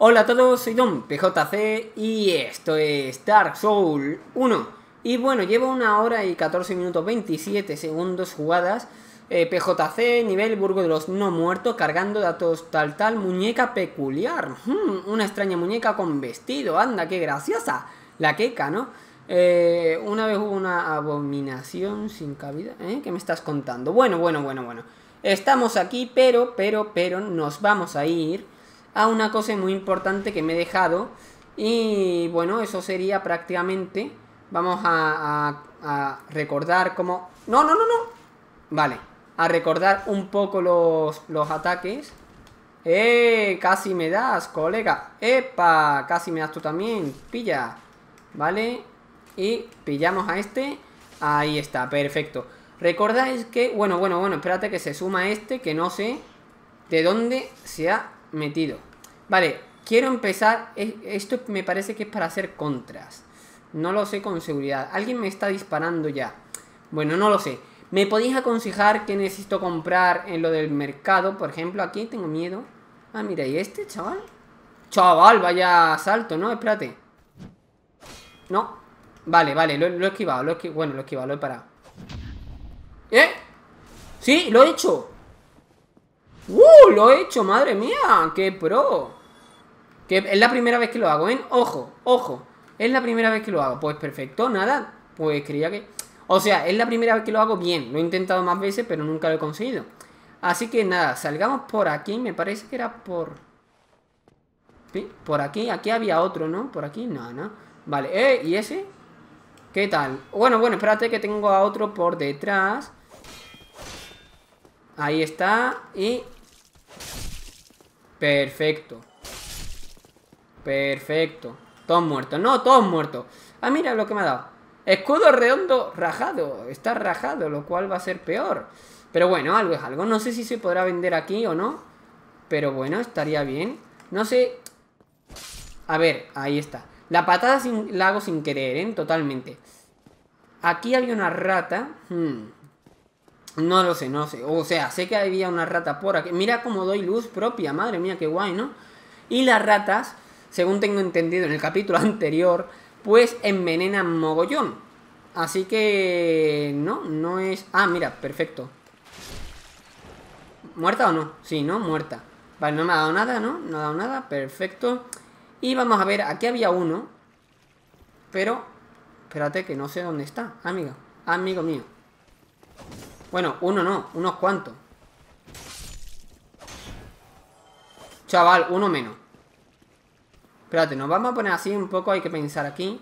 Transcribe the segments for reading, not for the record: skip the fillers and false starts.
Hola a todos, soy Don PJC y esto es Dark Souls 1. Y bueno, llevo 1 hora y 14 minutos 27 segundos jugadas. PJC, nivel Burgo de los No Muertos, cargando datos tal, muñeca peculiar. Una extraña muñeca con vestido, anda, qué graciosa. La queca, ¿no? Una vez hubo una abominación sin cabida. ¿Qué me estás contando? Bueno. Estamos aquí, pero nos vamos a ir a una cosa muy importante que me he dejado. Y bueno, eso sería prácticamente... Vamos a recordar cómo... No. Vale, a recordar un poco los ataques. Casi me das, colega. Epa, casi me das tú también. Pilla. Vale, y pillamos a este. Ahí está, perfecto. Recordáis que... Bueno, espérate que se suma este, que no sé de dónde se ha metido. Vale, quiero empezar. Esto me parece que es para hacer contras. No lo sé con seguridad. Alguien me está disparando ya. Bueno, no lo sé. ¿Me podéis aconsejar qué necesito comprar en lo del mercado? Por ejemplo, aquí tengo miedo. Ah, mira, ¿y este, chaval? Chaval, vaya salto, ¿no? Espérate. No. Vale, lo he esquivado. Bueno, lo he esquivado, lo he parado. Sí, lo he hecho. Lo he hecho, madre mía. ¡Qué pro! Que es la primera vez que lo hago, ¿eh? Ojo. Es la primera vez que lo hago. Pues perfecto, nada. Pues creía que... O sea, es la primera vez que lo hago bien. Lo he intentado más veces, pero nunca lo he conseguido. Así que nada, salgamos por aquí. Me parece que era por... ¿Sí? Por aquí. Aquí había otro, ¿no? Por aquí, no. Vale, ¿y ese? ¿Qué tal? Bueno, espérate que tengo a otro por detrás. Ahí está. Y... Perfecto. Todos muertos. No, todos muertos. Ah, mira lo que me ha dado. Escudo redondo rajado. Está rajado, lo cual va a ser peor. Pero bueno, algo es algo. No sé si se podrá vender aquí o no. Pero bueno, estaría bien. No sé. A ver, ahí está. La patada la hago sin querer, ¿eh? Totalmente. Aquí había una rata. No lo sé. O sea, sé que había una rata por aquí. Mira cómo doy luz propia. Madre mía, qué guay, ¿no? Y las ratas, según tengo entendido en el capítulo anterior, pues envenenan mogollón. Así que... No es... Ah, mira, perfecto. ¿Muerta o no? Sí, ¿no? Muerta. Vale, no me ha dado nada, ¿no? No ha dado nada, perfecto. Y vamos a ver, aquí había uno. Pero... Espérate, que no sé dónde está. Amigo mío. Bueno, uno no, unos cuantos. Chaval, uno menos. Espérate, nos vamos a poner así un poco. Hay que pensar aquí.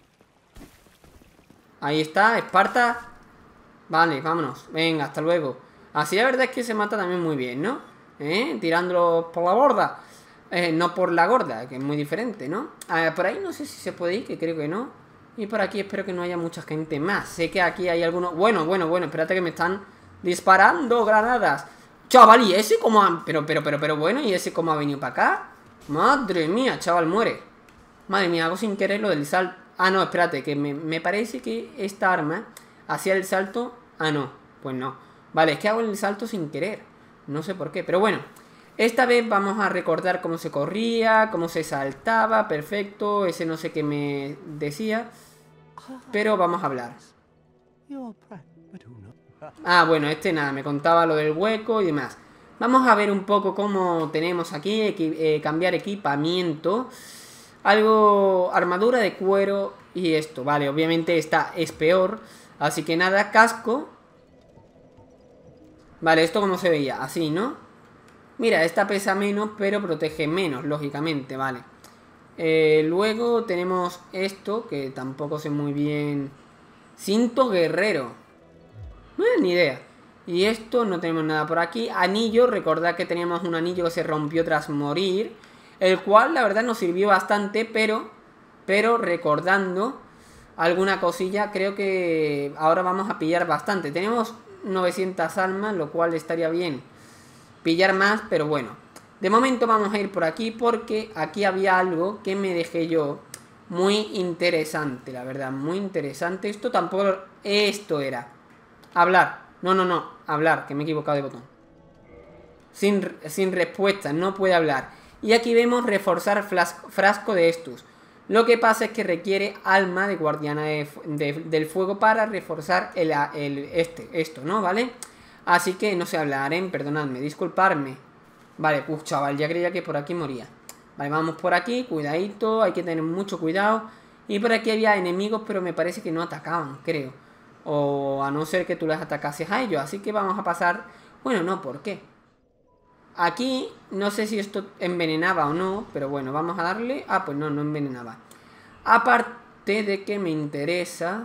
Ahí está, Esparta. Vale, vámonos, venga, hasta luego. Así la verdad es que se mata también muy bien, ¿no? Tirándolo por la borda. No por la gorda, que es muy diferente, ¿no? Por ahí no sé si se puede ir, que creo que no. Y por aquí espero que no haya mucha gente más. Sé que aquí hay algunos... Bueno, espérate que me están disparando granadas. Chaval, ¿y ese cómo ha... Pero bueno, ¿y ese cómo ha venido para acá? Madre mía, chaval, muere. Madre mía, hago sin querer lo del salto. Ah, no, espérate, que me parece que esta arma hacía el salto... Ah, no, pues no. Vale, es que hago el salto sin querer. No sé por qué, pero bueno. Esta vez vamos a recordar cómo se corría, cómo se saltaba, perfecto. Ese no sé qué me decía, pero vamos a hablar. Ah, bueno, este nada, me contaba lo del hueco y demás. Vamos a ver un poco cómo tenemos aquí, cambiar equipamiento. Algo, armadura de cuero y esto, vale, obviamente esta es peor. Así que nada, casco. Vale, esto como se veía, así, ¿no? Mira, esta pesa menos, pero protege menos, lógicamente, vale. Luego tenemos esto, que tampoco sé muy bien. Cinto guerrero. Ni idea. Y esto, no tenemos nada por aquí. Anillo, recordad que teníamos un anillo que se rompió tras morir. El cual, la verdad, nos sirvió bastante, pero recordando alguna cosilla, creo que ahora vamos a pillar bastante. Tenemos 900 almas, lo cual estaría bien pillar más, pero bueno. De momento vamos a ir por aquí porque aquí había algo que me dejé yo muy interesante, la verdad, muy interesante. Esto tampoco... Esto era hablar. No, hablar, que me he equivocado de botón. Sin respuesta, no puede hablar. Y aquí vemos reforzar frasco de estos. Lo que pasa es que requiere alma de guardiana del fuego para reforzar esto, ¿no? ¿Vale? Así que no sé hablar, ¿eh? Perdonadme, disculparme. Vale, pues chaval, ya creía que por aquí moría. Vale, vamos por aquí, cuidadito, hay que tener mucho cuidado. Y por aquí había enemigos, pero me parece que no atacaban, creo. O a no ser que tú les atacases a ellos. Así que vamos a pasar... Bueno, no, ¿por qué? Aquí no sé si esto envenenaba o no, pero bueno, vamos a darle... Ah, pues no, no envenenaba. Aparte de que me interesa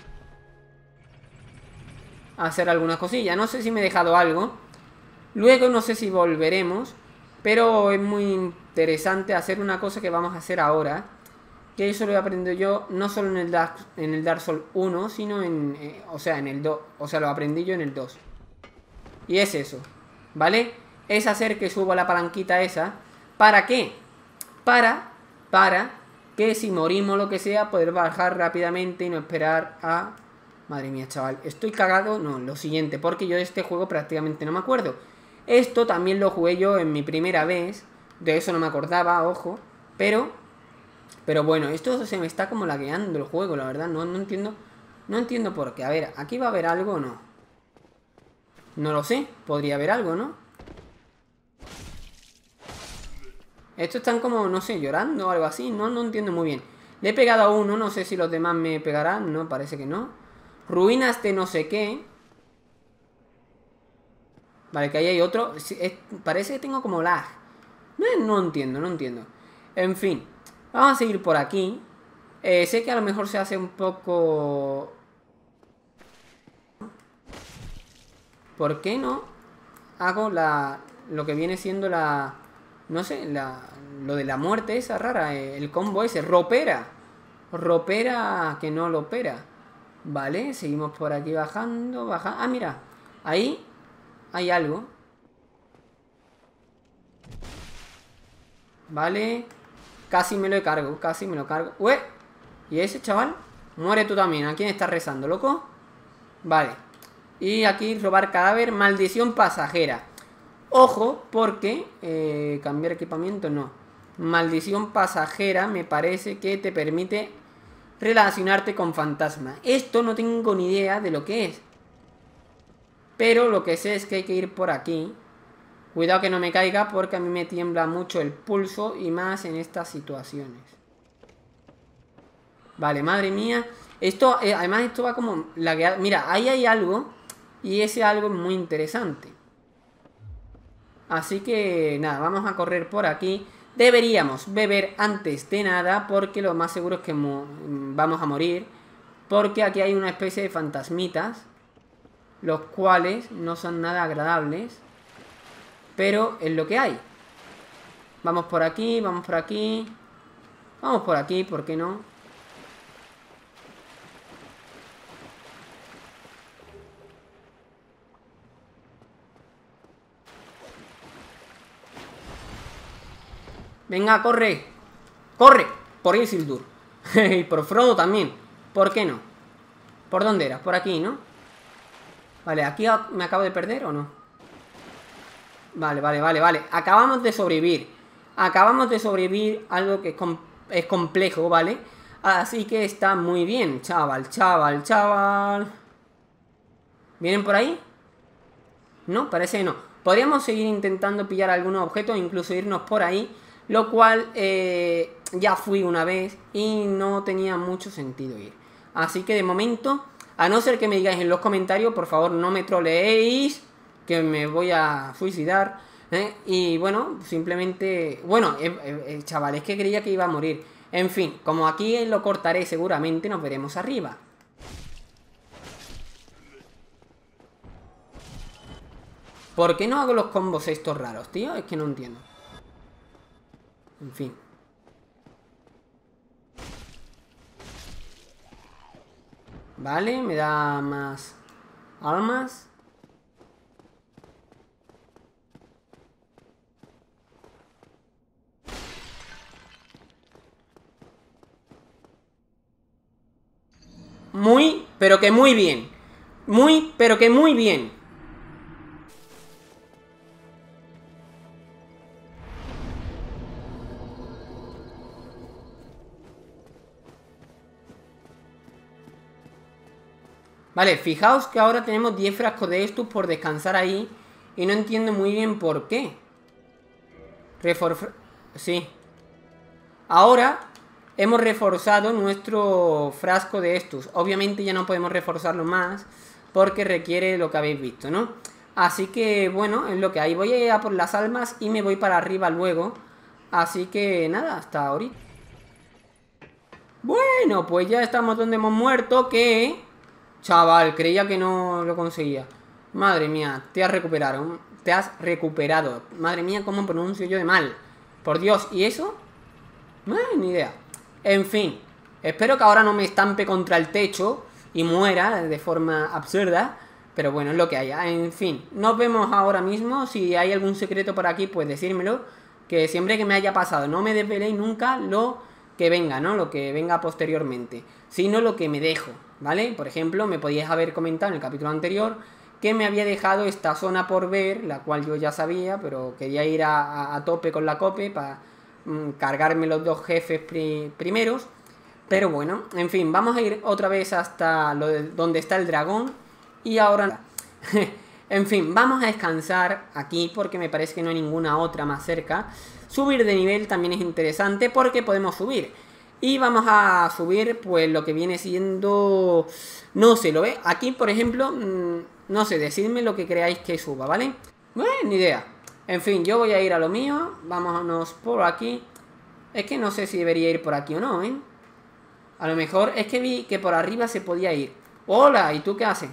hacer algunas cosillas. No sé si me he dejado algo. Luego no sé si volveremos, pero es muy interesante hacer una cosa que vamos a hacer ahora. Que eso lo he aprendido yo no solo en el Dark Souls 1, sino o sea, en el 2. O sea, lo aprendí yo en el 2. Y es eso, ¿vale? Es hacer que suba la palanquita esa. ¿Para qué? Para que si morimos lo que sea, poder bajar rápidamente y no esperar a... Madre mía, chaval, ¿estoy cagado? No, lo siguiente, porque yo de este juego prácticamente no me acuerdo. Esto también lo jugué yo en mi primera vez. De eso no me acordaba, ojo. Pero bueno, esto se me está como lagueando el juego, la verdad. No entiendo. No entiendo por qué. A ver, ¿aquí va a haber algo o no? No lo sé. Podría haber algo, ¿no? Estos están como, no sé, llorando o algo así. No entiendo muy bien. Le he pegado a uno. No sé si los demás me pegarán. No, parece que no. Ruinas de no sé qué. Vale, que ahí hay otro. Parece que tengo como lag. No entiendo. En fin. Vamos a seguir por aquí. Sé que a lo mejor se hace un poco... ¿Por qué no hago lo que viene siendo la... No sé, lo de la muerte esa rara, el combo ese, ropera. Ropera que no lo opera. Vale, seguimos por aquí bajando. Ah, mira, ahí hay algo. Vale, casi me lo cargo, ¡Ué! ¿Y ese chaval? Muere tú también. ¿A quién estás rezando, loco? Vale. Y aquí robar cadáver, maldición pasajera. Ojo, porque cambiar equipamiento no. Maldición pasajera me parece que te permite relacionarte con fantasmas. Esto no tengo ni idea de lo que es. Pero lo que sé es que hay que ir por aquí. Cuidado que no me caiga porque a mí me tiembla mucho el pulso y más en estas situaciones. Vale, madre mía. Esto, además esto va como lagueado. Mira, ahí hay algo y ese algo es muy interesante. Así que nada, vamos a correr por aquí. Deberíamos beber antes de nada porque lo más seguro es que vamos a morir. Porque aquí hay una especie de fantasmitas, los cuales no son nada agradables. Pero es lo que hay. Vamos por aquí, vamos por aquí. Vamos por aquí, ¿por qué no? Venga, corre. ¡Corre! Por Isildur. Y por Frodo también. ¿Por qué no? ¿Por dónde eras? Por aquí, ¿no? Vale, ¿aquí me acabo de perder o no? Vale. Acabamos de sobrevivir. Algo que es complejo, ¿vale? Así que está muy bien, chaval. ¿Vienen por ahí? No, parece que no. Podríamos seguir intentando pillar algunos objetos, incluso irnos por ahí. Lo cual ya fui una vez y no tenía mucho sentido ir. Así que de momento, a no ser que me digáis en los comentarios, por favor no me troleéis, que me voy a suicidar. Y bueno, simplemente... Bueno, chaval, es que creía que iba a morir. En fin, como aquí lo cortaré seguramente, nos veremos arriba. ¿Por qué no hago los combos estos raros, tío? Es que no entiendo. En fin. Vale, me da más almas. Muy, pero que muy bien. Muy, pero que muy bien. Vale, fijaos que ahora tenemos 10 frascos de estos por descansar ahí. Y no entiendo muy bien por qué. Sí. Ahora hemos reforzado nuestro frasco de estos. Obviamente ya no podemos reforzarlo más porque requiere lo que habéis visto, ¿no? Así que, bueno, es lo que hay. Voy a ir a por las almas y me voy para arriba luego. Así que, nada, hasta ahorita. Bueno, pues ya estamos donde hemos muerto, que... Chaval, creía que no lo conseguía. Madre mía, te has recuperado. Te has recuperado. Madre mía, cómo pronuncio yo de mal. Por Dios, ¿y eso? Ni idea. En fin, espero que ahora no me estampe contra el techo y muera de forma absurda. Pero bueno, es lo que haya. En fin, nos vemos ahora mismo. Si hay algún secreto por aquí, pues decírmelo. Que siempre que me haya pasado, no me desveléis nunca lo que venga, ¿no? Lo que venga posteriormente. Sino lo que me dejo, ¿vale? Por ejemplo, me podíais haber comentado en el capítulo anterior que me había dejado esta zona por ver, la cual yo ya sabía, pero quería ir a tope con la cope para cargarme los dos jefes primeros. Pero bueno, en fin, vamos a ir otra vez hasta donde está el dragón. Y ahora... en fin, vamos a descansar aquí porque me parece que no hay ninguna otra más cerca. Subir de nivel también es interesante porque podemos subir. Y vamos a subir pues lo que viene siendo... No sé, ¿lo ve? Aquí, por ejemplo, no sé, decidme lo que creáis que suba, ¿vale? Ni idea. En fin, yo voy a ir a lo mío. Vámonos por aquí. Es que no sé si debería ir por aquí o no, ¿eh? A lo mejor es que vi que por arriba se podía ir. Hola, ¿y tú qué haces?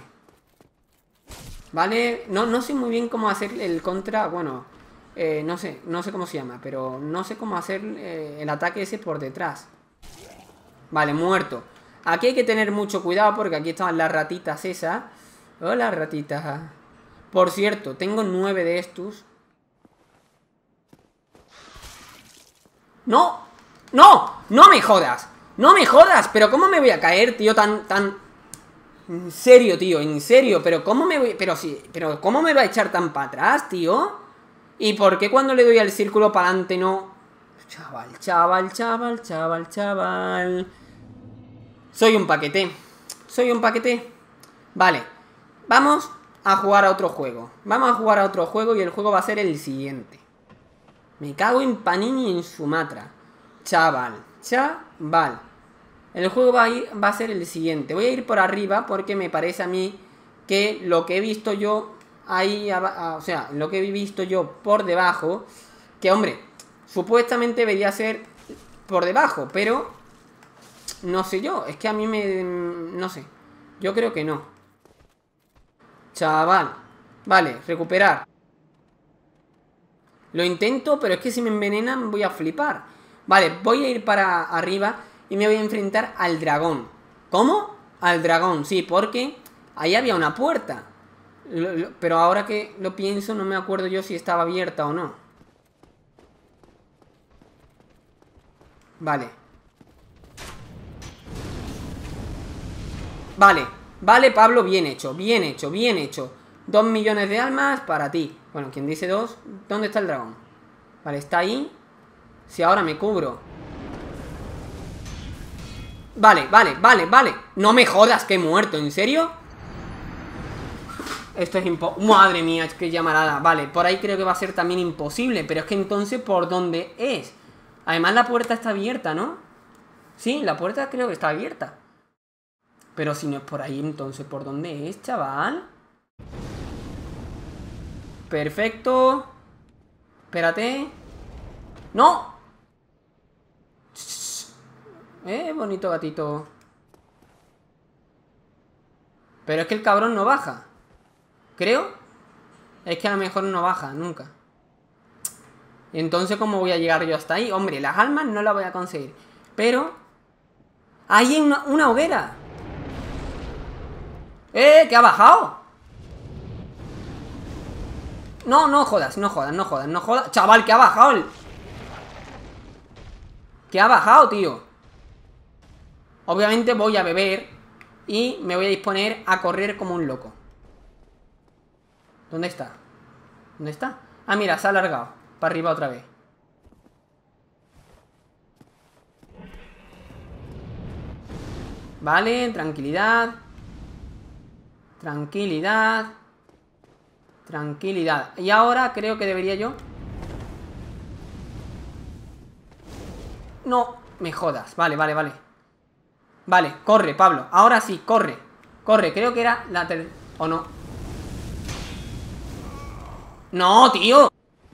Vale, no sé muy bien cómo hacer el contra, bueno, no sé cómo se llama, pero no sé cómo hacer el ataque ese por detrás. Vale, muerto. Aquí hay que tener mucho cuidado porque aquí estaban las ratitas esas. Hola, ratitas. Por cierto, tengo 9 de estos. ¡No! ¡No! ¡No me jodas! ¡No me jodas! ¿Pero cómo me voy a caer, tío, tan... En serio, tío, en serio, pero ¿cómo me voy? Pero ¿cómo me va a echar tan para atrás, tío? ¿Y por qué cuando le doy al círculo para adelante no? Chaval. Soy un paquete. Soy un paquete. Vale. Vamos a jugar a otro juego. Vamos a jugar a otro juego y el juego va a ser el siguiente. Me cago en Panini y en Sumatra. Chaval. El juego va a ser el siguiente. Voy a ir por arriba porque me parece a mí que lo que he visto yo ahí, o sea, lo que he visto yo por debajo, que hombre, supuestamente debería ser por debajo, pero no sé yo, es que a mí no sé, yo creo que no. Chaval, vale, recuperar. Lo intento, pero es que si me envenenan voy a flipar. Vale, voy a ir para arriba y me voy a enfrentar al dragón. ¿Cómo? Al dragón, sí, porque ahí había una puerta. Pero ahora que lo pienso no me acuerdo yo si estaba abierta o no. Vale. Vale, Pablo, bien hecho. 2 millones de almas para ti. Bueno, quien dice 2, ¿dónde está el dragón? Vale, está ahí. Si ahora me cubro. Vale. No me jodas que he muerto, ¿en serio? Esto es imposible. Madre mía, es que llamarada. Vale, por ahí creo que va a ser también imposible. Pero es que entonces, ¿por dónde es? Además la puerta está abierta, ¿no? Sí, la puerta creo que está abierta. Pero si no es por ahí, entonces ¿por dónde es, chaval? Perfecto. Espérate. ¡No! Bonito gatito. Pero es que el cabrón no baja. Creo. Es que a lo mejor no baja, nunca. Entonces, ¿cómo voy a llegar yo hasta ahí? Hombre, las almas no las voy a conseguir. Pero... ¡ahí hay una hoguera! ¿Que ha bajado? No jodas. Chaval, que ha bajado que ha bajado, tío. Obviamente voy a beber y me voy a disponer a correr como un loco. ¿Dónde está? Ah, mira, se ha alargado. Para arriba otra vez. Vale, tranquilidad. Tranquilidad. Tranquilidad. Y ahora creo que debería yo... No, me jodas. Vale, vale, vale. Vale, corre, Pablo. Ahora sí, corre. Corre, creo que era la ¿o no? ¡No, tío!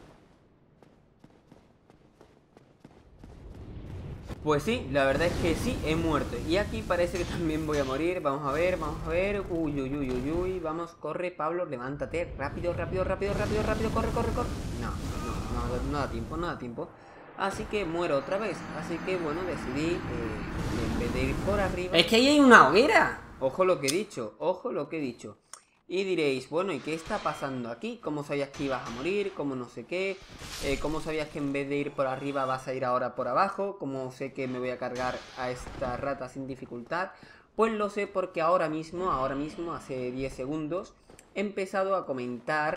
Pues sí, la verdad es que sí, he muerto. Y aquí parece que también voy a morir. Vamos a ver, vamos a ver. Uy, uy, uy, uy, uy. Vamos, corre, Pablo, levántate. Rápido, rápido, rápido, rápido, rápido. Corre, corre, corre. No da tiempo, no da tiempo. Así que muero otra vez. Así que bueno, decidí, en vez de ir por arriba... Es que ahí hay una hoguera. Ojo lo que he dicho, ojo lo que he dicho. Y diréis, bueno, ¿y qué está pasando aquí? ¿Cómo sabías que ibas a morir? ¿Cómo no sé qué? ¿Cómo sabías que en vez de ir por arriba vas a ir ahora por abajo? ¿Cómo sé que me voy a cargar a esta rata sin dificultad? Pues lo sé porque ahora mismo, hace 10 segundos, he empezado a comentar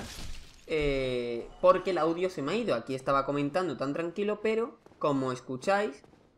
porque el audio se me ha ido. Aquí estaba comentando tan tranquilo, pero como escucháis,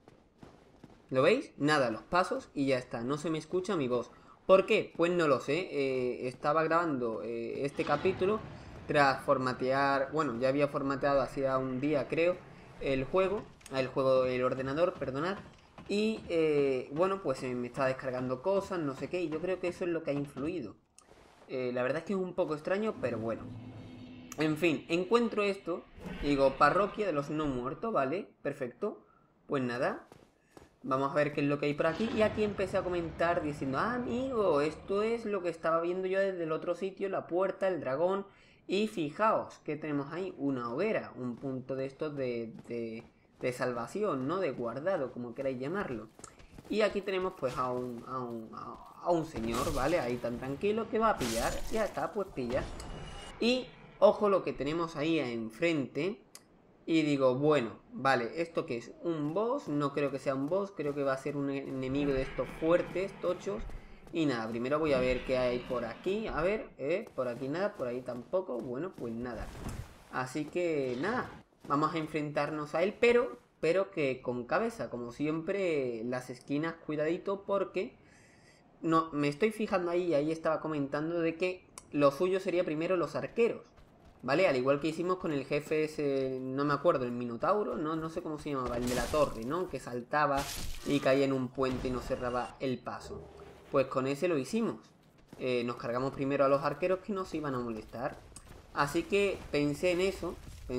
¿lo veis? Nada, los pasos y ya está, no se me escucha mi voz. ¿Por qué? Pues no lo sé. Estaba grabando este capítulo tras formatear, bueno, ya había formateado hacía un día creo el ordenador, perdonad. Y bueno, pues me estaba descargando cosas, no sé qué, y yo creo que eso es lo que ha influido. La verdad es que es un poco extraño, pero bueno. En fin, encuentro esto y digo, parroquia de los no muertos, ¿vale? Perfecto. Pues nada, vamos a ver qué es lo que hay por aquí. Y aquí empecé a comentar diciendo, ah, amigo, esto es lo que estaba viendo yo desde el otro sitio, la puerta, el dragón. Y fijaos que tenemos ahí una hoguera, un punto de estos de salvación, ¿no? De guardado, como queráis llamarlo. Y aquí tenemos pues a un señor, ¿vale? Ahí tan tranquilo que va a pillar. Ya está, pues pilla. Y ojo lo que tenemos ahí enfrente. Y digo, bueno, vale, ¿esto qué es? ¿Un boss? No creo que sea un boss, creo que va a ser un enemigo de estos fuertes, tochos. Y nada, primero voy a ver qué hay por aquí. A ver, por aquí nada, por ahí tampoco. Bueno, pues nada. Así que nada, vamos a enfrentarnos a él, pero que con cabeza, como siempre, las esquinas, cuidadito, porque no, me estoy fijando ahí, ahí estaba comentando de que lo suyo sería primero los arqueros. ¿Vale? Al igual que hicimos con el jefe ese, no me acuerdo, el Minotauro, no sé cómo se llamaba, el de la torre, ¿no? Que saltaba y caía en un puente y nos cerraba el paso. Pues con ese lo hicimos. Nos cargamos primero a los arqueros que nos iban a molestar. Así que pensé en eso,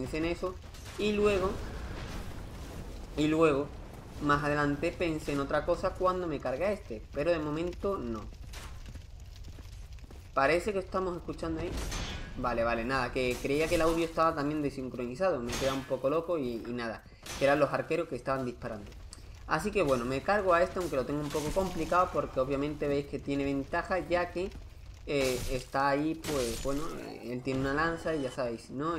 y luego, más adelante pensé en otra cosa cuando me carga este, pero de momento no. Parece que estamos escuchando ahí. Vale, vale, nada, que creía que el audio estaba también desincronizado. Me queda un poco loco y nada, que eran los arqueros que estaban disparando. Así que bueno, me cargo a este, aunque lo tengo un poco complicado, porque obviamente veis que tiene ventaja, ya que está ahí, pues bueno, él tiene una lanza y ya sabéis, ¿no?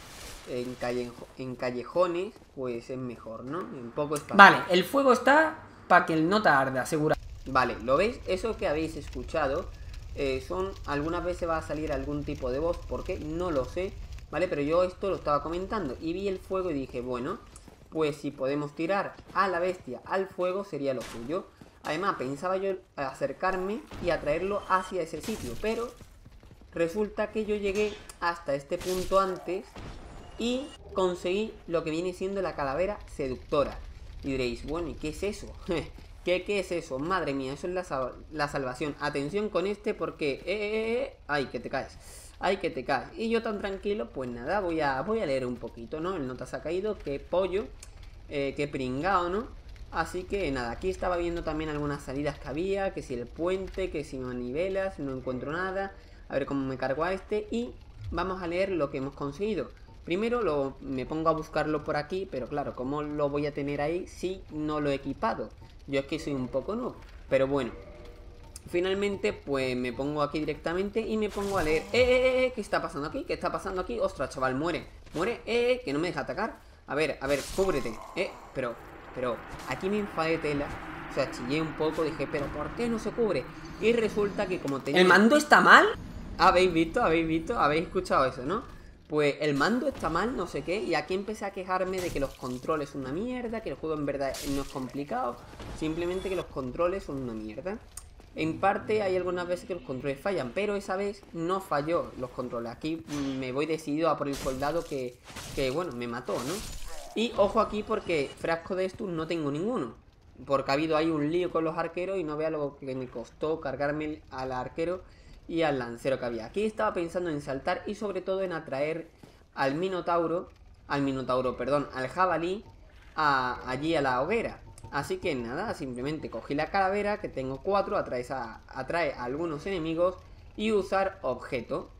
En callejones, pues es mejor, ¿no? En poco espacio. Vale, el fuego está para que el no tarde, asegura. Vale, ¿lo veis? Eso que habéis escuchado algunas veces va a salir algún tipo de voz, porque no lo sé, ¿vale? Pero yo esto lo estaba comentando y vi el fuego y dije, bueno, pues si podemos tirar a la bestia al fuego sería lo suyo. Además pensaba yo acercarme y atraerlo hacia ese sitio, pero resulta que yo llegué hasta este punto antes y conseguí lo que viene siendo la calavera seductora. Y diréis, bueno, ¿y qué es eso? ¿Qué es eso? Madre mía, eso es la salvación. Atención con este porque... ¡Ay, que te caes! ¡Ay, que te caes! Y yo tan tranquilo, pues nada, voy a leer un poquito, ¿no? El nota se ha caído, qué pollo, qué pringao, ¿no? Así que nada, aquí estaba viendo también algunas salidas que había, que si el puente, que si manivelas, no encuentro nada. A ver cómo me cargo a este y vamos a leer lo que hemos conseguido. Primero me pongo a buscarlo por aquí, pero claro, ¿cómo lo voy a tener ahí si no lo he equipado? Yo es que soy un poco noob, pero bueno. Finalmente, pues me pongo aquí directamente y me pongo a leer. ¿Qué está pasando aquí? ¿Qué está pasando aquí? Ostras, chaval, muere. Muere, que no me deja atacar. A ver, cúbrete. Pero, aquí me enfadé tela. O sea, chillé un poco, dije, pero ¿por qué no se cubre? Y resulta que como tenía... ¿El mando está mal? ¿Habéis visto? ¿Habéis escuchado eso, no? Pues el mando está mal, no sé qué, y aquí empecé a quejarme de que los controles son una mierda, que el juego en verdad no es complicado, simplemente que los controles son una mierda. En parte hay algunas veces que los controles fallan, pero esa vez no falló los controles. Aquí me voy decidido a por el soldado que bueno, me mató, ¿no? Y ojo aquí porque frasco de estos no tengo ninguno. Porque ha habido ahí un lío con los arqueros y no vea lo que me costó cargarme al arquero y al lancero que había. Aquí estaba pensando en saltar y sobre todo en atraer al perdón, al jabalí allí a la hoguera. Así que nada, simplemente cogí la calavera, que tengo 4, atrae a algunos enemigos y usar objeto.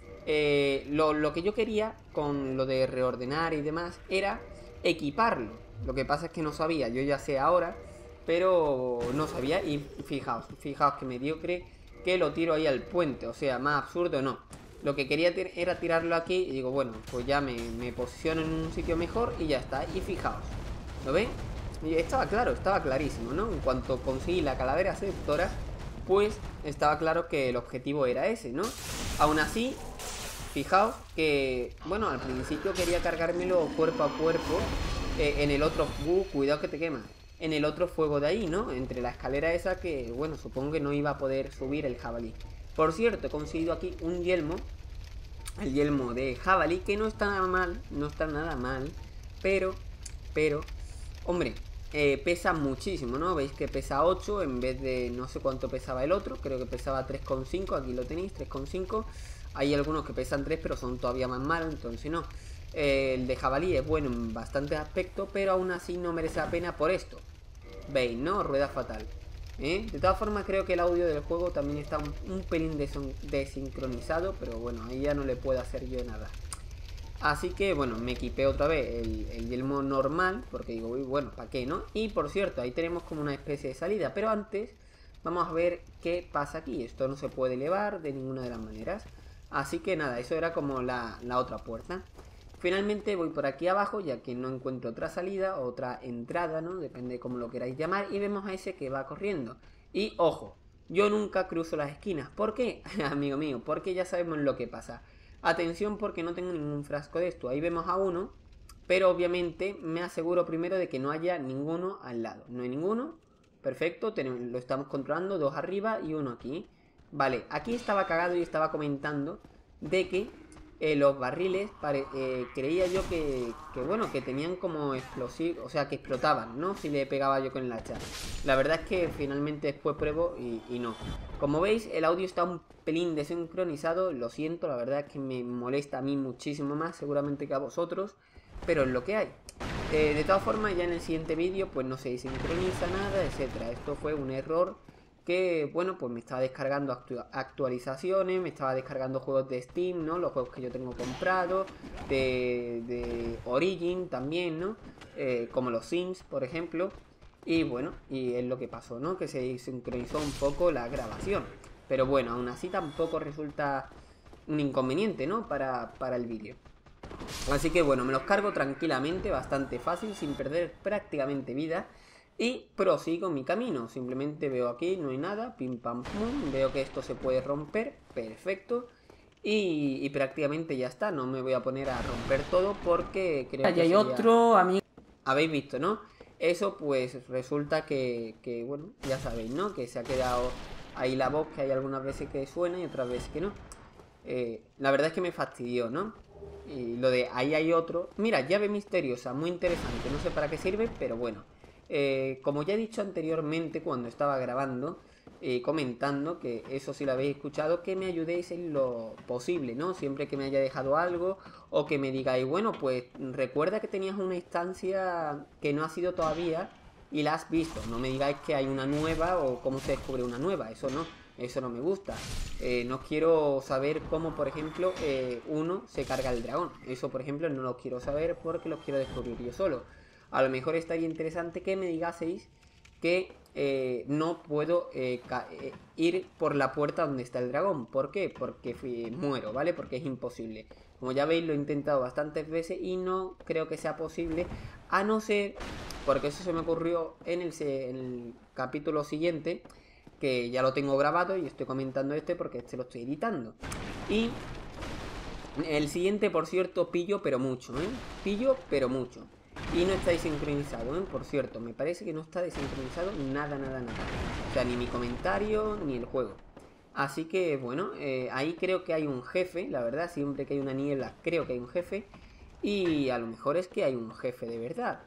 Lo que yo quería con lo de reordenar y demás era equiparlo. Lo que pasa es que no sabía, yo ya sé ahora, pero no sabía. Y fijaos que mediocre que lo tiro ahí al puente, o sea, más absurdo no. Lo que quería era tirarlo aquí y digo, bueno, pues ya me posiciono en un sitio mejor y ya está. Y fijaos, ¿lo ven? Y estaba claro, estaba clarísimo, ¿no? En cuanto conseguí la calavera seductora, pues estaba claro que el objetivo era ese, ¿no? Aún así, fijaos que, bueno, al principio quería cargármelo cuerpo a cuerpo en el otro... cuidado que te quema. En el otro fuego de ahí, ¿no? Entre la escalera esa que, bueno, supongo que no iba a poder subir el jabalí. Por cierto, he conseguido aquí un yelmo. El yelmo de jabalí, que no está nada mal. No está nada mal. Pero, hombre, pesa muchísimo, ¿no? Veis que pesa 8 en vez de no sé cuánto pesaba el otro. Creo que pesaba 3,5. Aquí lo tenéis, 3,5. Hay algunos que pesan 3, pero son todavía más malos, entonces no. El de jabalí es bueno en bastantes aspectos, pero aún así no merece la pena por esto. Veis, ¿no? Rueda fatal. De todas formas, creo que el audio del juego también está un pelín desincronizado, pero bueno, ahí ya no le puedo hacer yo nada. Así que bueno, me equipé otra vez el yelmo normal, porque digo, uy, bueno, ¿para qué, no? Y por cierto, ahí tenemos como una especie de salida, pero antes vamos a ver qué pasa aquí. Esto no se puede elevar de ninguna de las maneras. Así que nada, eso era como la otra puerta. Finalmente voy por aquí abajo, ya que no encuentro otra salida, otra entrada, ¿no? Depende de cómo lo queráis llamar. Y vemos a ese que va corriendo. Y ojo, yo nunca cruzo las esquinas. ¿Por qué? Amigo mío, porque ya sabemos lo que pasa. Atención porque no tengo ningún frasco de esto. Ahí vemos a uno, pero obviamente me aseguro primero de que no haya ninguno al lado. No hay ninguno. Perfecto, lo estamos controlando. 2 arriba y 1 aquí. Vale, aquí estaba cagado y estaba comentando de que los barriles creía yo que bueno, que tenían como explosivos, o sea, que explotaban, ¿no? Si le pegaba yo con el hacha. La verdad es que finalmente después pruebo y no. Como veis, el audio está un pelín desincronizado, lo siento, la verdad es que me molesta a mí muchísimo más, seguramente que a vosotros, pero es lo que hay. De todas formas, ya en el siguiente vídeo, pues no se sincroniza nada, etcétera. Esto fue un error que, bueno, pues me estaba descargando actualizaciones, me estaba descargando juegos de Steam, ¿no? Los juegos que yo tengo comprados, de Origin también, ¿no? Como los Sims, por ejemplo. Y bueno, y es lo que pasó, ¿no? Que se sincronizó un poco la grabación. Pero bueno, aún así tampoco resulta un inconveniente, ¿no? Para el vídeo. Así que bueno, me los cargo tranquilamente, bastante fácil, sin perder prácticamente vida. Y prosigo mi camino, simplemente veo aquí, no hay nada, pim pam pum, veo que esto se puede romper, perfecto. Y prácticamente ya está, no me voy a poner a romper todo porque creo que hay otro, amigo. Habéis visto, ¿no? Eso pues resulta que, bueno, ya sabéis, ¿no? Que se ha quedado ahí la voz, que hay algunas veces que suena y otras veces que no. La verdad es que me fastidió, ¿no? Y lo de ahí hay otro. Mira, llave misteriosa, muy interesante, no sé para qué sirve, pero bueno. Como ya he dicho anteriormente cuando estaba grabando, comentando, que eso sí lo habéis escuchado, que me ayudéis en lo posible, ¿no? Siempre que me haya dejado algo o que me digáis, bueno, pues recuerda que tenías una instancia que no ha sido todavía y la has visto. No me digáis que hay una nueva o cómo se descubre una nueva, eso no me gusta. No quiero saber cómo, por ejemplo, uno se carga el dragón. Eso, por ejemplo, no lo quiero saber porque lo quiero descubrir yo solo. A lo mejor estaría interesante que me digaseis que no puedo ir por la puerta donde está el dragón. ¿Por qué? Porque muero, ¿vale? Porque es imposible. Como ya veis, lo he intentado bastantes veces y no creo que sea posible. A no ser, porque eso se me ocurrió en el capítulo siguiente, que ya lo tengo grabado y estoy comentando porque este lo estoy editando. Y el siguiente, por cierto, pillo pero mucho, ¿eh? Pillo pero mucho. Y no está desincronizado, ¿eh? Por cierto, me parece que no está desincronizado nada, nada, nada. O sea, ni mi comentario, ni el juego. Así que, bueno, ahí creo que hay un jefe, la verdad. Siempre que hay una niebla, creo que hay un jefe. Y a lo mejor es que hay un jefe de verdad.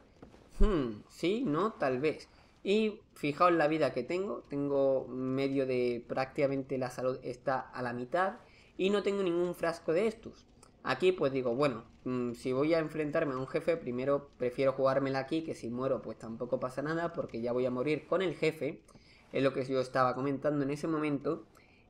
Sí, no, tal vez. Y fijaos la vida que tengo. Tengo medio de prácticamente la salud está a la mitad. Y no tengo ningún frasco de estos. Aquí pues digo, bueno, si voy a enfrentarme a un jefe, primero prefiero jugármela aquí, que si muero pues tampoco pasa nada, porque ya voy a morir con el jefe, es lo que yo estaba comentando en ese momento,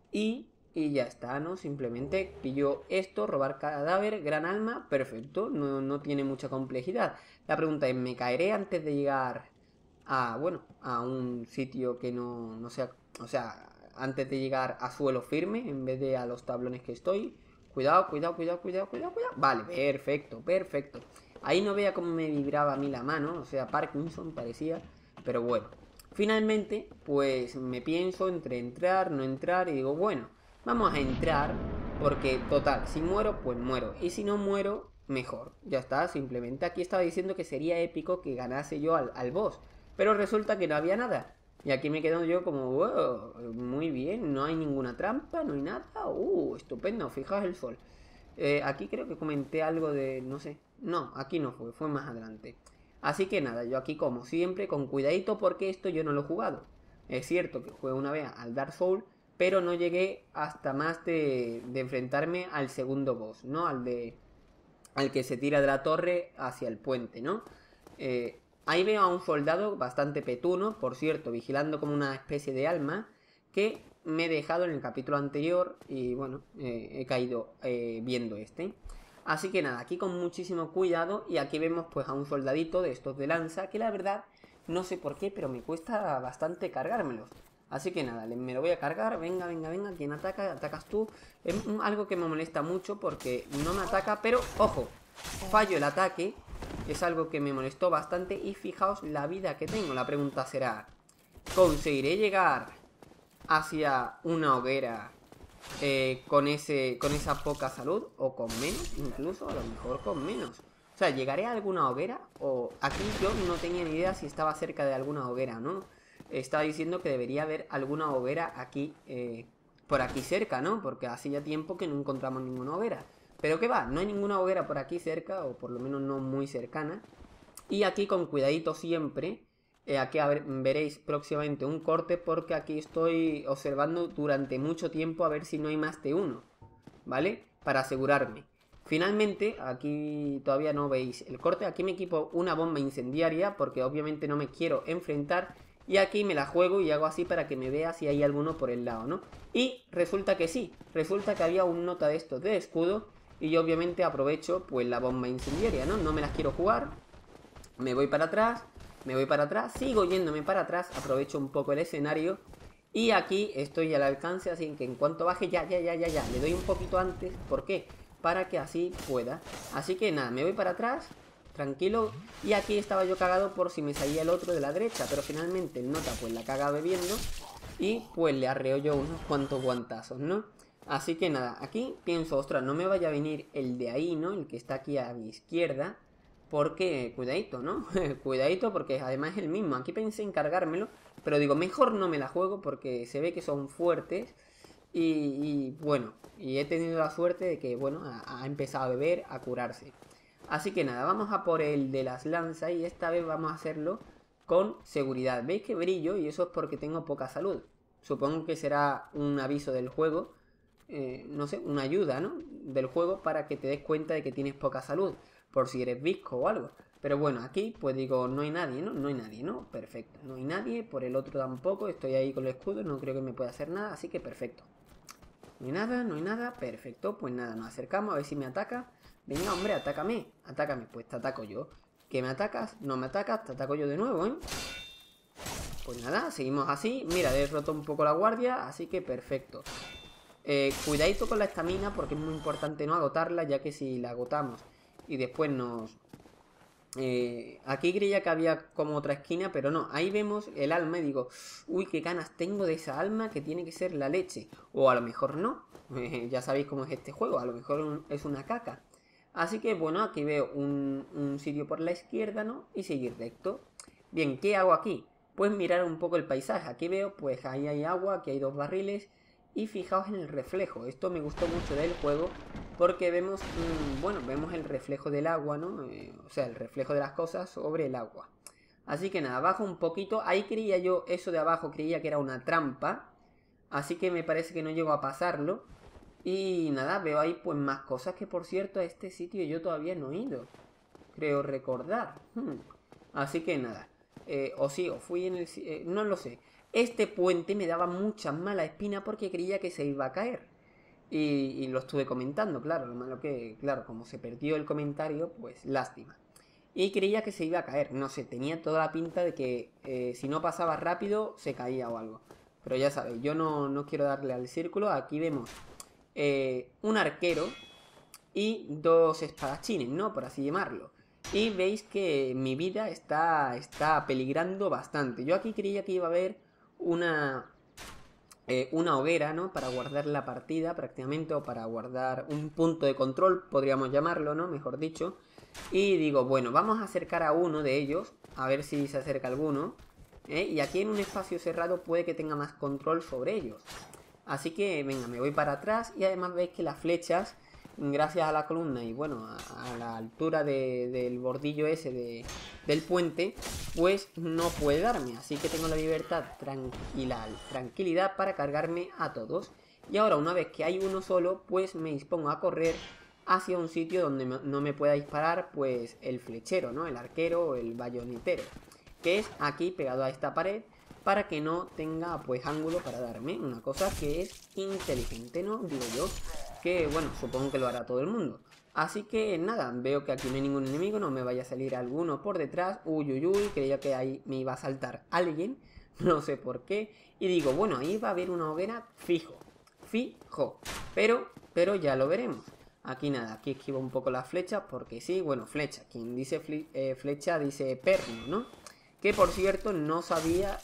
y ya está, ¿no? Simplemente pillo esto, robar cadáver, gran alma, perfecto, no tiene mucha complejidad. La pregunta es, ¿me caeré antes de llegar a, bueno, a un sitio que no sea, o sea, antes de llegar a suelo firme, en vez de a los tablones que estoy? Cuidado, cuidado, cuidado, cuidado, cuidado, cuidado. Vale, perfecto, perfecto. Ahí no veía cómo me vibraba a mí la mano, o sea, Parkinson parecía, pero bueno. Finalmente, pues me pienso entre entrar, no entrar, y digo, bueno, vamos a entrar, porque total, si muero, pues muero. Y si no muero, mejor. Ya está, simplemente aquí estaba diciendo que sería épico que ganase yo al boss. Pero resulta que no había nada. Y aquí me quedo yo como, wow, muy bien, no hay ninguna trampa, no hay nada. Estupendo, fijaos el sol. Aquí creo que comenté algo de, no sé. No, aquí no fue más adelante. Así que nada, yo aquí como siempre, con cuidadito porque esto yo no lo he jugado. Es cierto que jugué una vez al Dark Souls, pero no llegué hasta más de enfrentarme al segundo boss, ¿no? Al que se tira de la torre hacia el puente, ¿no? Ahí veo a un soldado bastante petuno, por cierto, vigilando como una especie de alma, que me he dejado en el capítulo anterior y bueno, he caído viendo este. Así que nada, aquí con muchísimo cuidado y aquí vemos pues a un soldadito de estos de lanza que la verdad no sé por qué, pero me cuesta bastante cargármelos. Así que nada, me lo voy a cargar, venga, venga, venga, ¿quién ataca? Atacas tú. Es algo que me molesta mucho porque no me ataca, pero ojo, fallo el ataque. Es algo que me molestó bastante y fijaos la vida que tengo. La pregunta será, ¿conseguiré llegar hacia una hoguera con esa poca salud? ¿O con menos? Incluso, a lo mejor con menos. O sea, ¿llegaré a alguna hoguera? O aquí yo no tenía ni idea si estaba cerca de alguna hoguera, ¿no? Estaba diciendo que debería haber alguna hoguera aquí, por aquí cerca, ¿no? Porque hace ya tiempo que no encontramos ninguna hoguera. Pero que va, no hay ninguna hoguera por aquí cerca, o por lo menos no muy cercana. Y aquí con cuidadito siempre, aquí veréis próximamente un corte porque aquí estoy observando durante mucho tiempo a ver si no hay más de uno, ¿vale? Para asegurarme. Finalmente, aquí todavía no veis el corte, aquí me equipo una bomba incendiaria porque obviamente no me quiero enfrentar. Y aquí me la juego y hago así para que me vea si hay alguno por el lado, ¿no? Y resulta que sí, resulta que había un nota de estos de escudo. Y yo obviamente aprovecho pues la bomba incendiaria, ¿no? No me las quiero jugar. Me voy para atrás, me voy para atrás, sigo yéndome para atrás, aprovecho un poco el escenario. Y aquí estoy al alcance, así que en cuanto baje, ya, le doy un poquito antes. ¿Por qué? Para que así pueda. Así que nada, me voy para atrás, tranquilo. Y aquí estaba yo cagado por si me salía el otro de la derecha, pero finalmente el nota pues la caga bebiendo. Y pues le arreo yo unos cuantos guantazos, ¿no? Así que nada, aquí pienso, ostras, no me vaya a venir el de ahí, ¿no? El que está aquí a mi izquierda. Porque, cuidadito, ¿no? Cuidadito porque además es el mismo. Aquí pensé en cargármelo, pero digo, mejor no me la juego porque se ve que son fuertes. Y bueno, y he tenido la suerte de que, bueno, ha empezado a beber, a curarse. Así que nada, vamos a por el de las lanzas y esta vez vamos a hacerlo con seguridad. ¿Veis que brillo? Y eso es porque tengo poca salud. Supongo que será un aviso del juego, no sé, una ayuda, ¿no? Del juego para que te des cuenta de que tienes poca salud, por si eres visco o algo. Pero bueno, aquí pues digo, no hay nadie, ¿no? No hay nadie, ¿no? Perfecto, no hay nadie, por el otro tampoco, estoy ahí con el escudo, no creo que me pueda hacer nada, así que perfecto. No hay nada, no hay nada, perfecto, pues nada, nos acercamos a ver si me ataca. Venga, hombre, atácame, atácame, pues te ataco yo. ¿Que me atacas? No me atacas, te ataco yo de nuevo, ¿eh? Pues nada, seguimos así. Mira, he roto un poco la guardia, así que perfecto. Cuidadito con la estamina porque es muy importante no agotarla, ya que si la agotamos y después nos... aquí creía que había como otra esquina, pero no. Ahí vemos el alma y digo, uy, qué ganas tengo de esa alma que tiene que ser la leche. O a lo mejor no. Ya sabéis cómo es este juego, a lo mejor es una caca. Así que bueno, aquí veo un sitio por la izquierda, ¿no? Y seguir recto. Bien, ¿qué hago aquí? Pues mirar un poco el paisaje. Aquí veo, pues ahí hay agua, aquí hay 2 barriles. Y fijaos en el reflejo. Esto me gustó mucho del juego porque vemos, bueno, vemos el reflejo del agua, ¿no? O sea, el reflejo de las cosas sobre el agua. Así que nada, bajo un poquito. Ahí creía yo, eso de abajo creía que era una trampa. Así que me parece que no llego a pasarlo. Y nada, veo ahí pues más cosas que por cierto a este sitio yo todavía no he ido. Creo recordar. Así que nada. O sí, o fui en el... no lo sé. Este puente me daba mucha mala espina porque creía que se iba a caer. Y lo estuve comentando, claro. Lo malo que, claro, como se perdió el comentario, pues lástima. Y creía que se iba a caer. No sé, tenía toda la pinta de que si no pasaba rápido se caía o algo. Pero ya sabéis, yo no quiero darle al círculo. Aquí vemos un arquero y 2 espadachines, ¿no? Por así llamarlo. Y veis que mi vida está peligrando bastante. Yo aquí creía que iba a haber una hoguera, ¿no? Para guardar la partida prácticamente, o para guardar un punto de control, podríamos llamarlo, ¿no? Mejor dicho. Y digo, bueno, vamos a acercar a uno de ellos, a ver si se acerca alguno. Y aquí en un espacio cerrado puede que tenga más control sobre ellos. Así que, venga, me voy para atrás y además veis que las flechas, gracias a la columna y bueno, a la altura del bordillo ese del puente, pues no puede darme. Así que tengo la libertad, tranquilidad para cargarme a todos. Y ahora, una vez que hay uno solo, pues me dispongo a correr hacia un sitio donde no me pueda disparar, pues el flechero, ¿no? El arquero o el bayonetero, que es aquí pegado a esta pared, para que no tenga pues ángulo para darme. Una cosa que es inteligente, ¿no? Digo yo, que bueno, supongo que lo hará todo el mundo. Así que nada, veo que aquí no hay ningún enemigo, no me vaya a salir alguno por detrás. Uy, uy, uy, creía que ahí me iba a saltar alguien, no sé por qué. Y digo, bueno, ahí va a haber una hoguera fijo, pero ya lo veremos. Aquí nada, aquí esquivo un poco las flechas porque sí, bueno, flecha, quien dice flecha dice perno, ¿no? Que por cierto no sabía,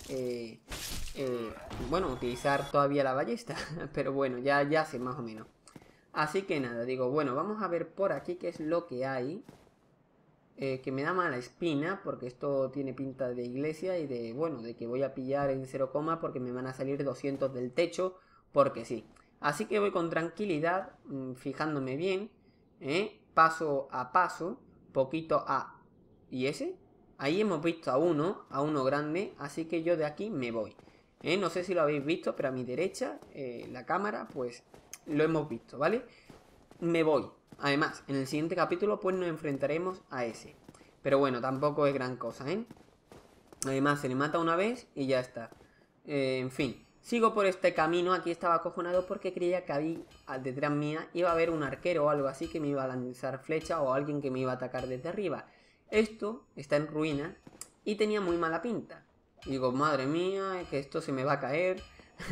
bueno, utilizar todavía la ballesta. Pero bueno, ya sé más o menos. Así que nada, digo, bueno, vamos a ver por aquí qué es lo que hay. Que me da mala espina, porque esto tiene pinta de iglesia y de, bueno, de que voy a pillar en 0, porque me van a salir 200 del techo, porque sí. Así que voy con tranquilidad, fijándome bien, paso a paso, poquito a... ¿Y ese? Ahí hemos visto a uno grande, así que yo de aquí me voy. No sé si lo habéis visto, pero a mi derecha, la cámara, pues lo hemos visto, ¿vale? Me voy. Además, en el siguiente capítulo pues nos enfrentaremos a ese. Pero bueno, tampoco es gran cosa, ¿eh? Además, se le mata una vez y ya está. En fin, sigo por este camino. Aquí estaba acojonado porque creía que ahí, detrás mía, iba a haber un arquero o algo así que me iba a lanzar flecha o alguien que me iba a atacar desde arriba. Esto está en ruina y tenía muy mala pinta. Y digo, madre mía, que esto se me va a caer.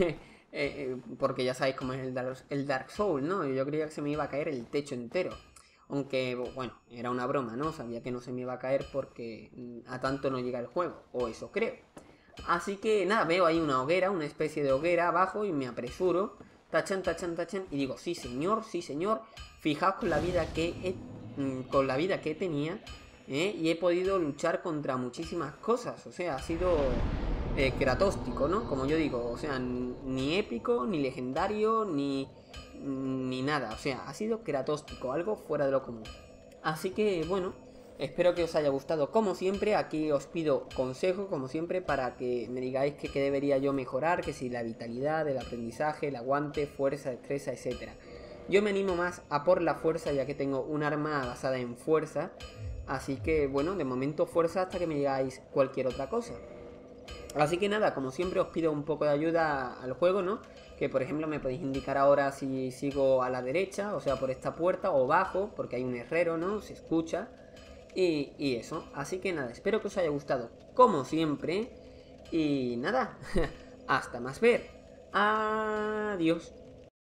Porque ya sabéis cómo es el Dark Souls, ¿no? Yo creía que se me iba a caer el techo entero. Aunque, bueno, era una broma, ¿no? Sabía que no se me iba a caer porque a tanto no llega el juego. O eso creo. Así que nada, veo ahí una hoguera, una especie de hoguera abajo y me apresuro. Tachan, tachan, tachan. Y digo, sí señor, sí señor. Fijaos con la vida que tenía. Y he podido luchar contra muchísimas cosas. O sea, ha sido kratóstico, ¿no? Como yo digo, o sea, ni épico, ni legendario, ni nada. O sea, ha sido kratóstico, algo fuera de lo común. Así que, bueno, espero que os haya gustado. Como siempre, aquí os pido consejo, como siempre, para que me digáis que qué debería yo mejorar, que si la vitalidad, el aprendizaje, el aguante, fuerza, destreza, etc. Yo me animo más a por la fuerza, ya que tengo un arma basada en fuerza. Así que, bueno, de momento fuerza hasta que me digáis cualquier otra cosa. Así que nada, como siempre os pido un poco de ayuda al juego, ¿no? Que por ejemplo me podéis indicar ahora si sigo a la derecha, o sea, por esta puerta, o bajo, porque hay un herrero, ¿no? Se escucha. Y eso, así que nada, espero que os haya gustado como siempre. Y nada, hasta más ver. Adiós.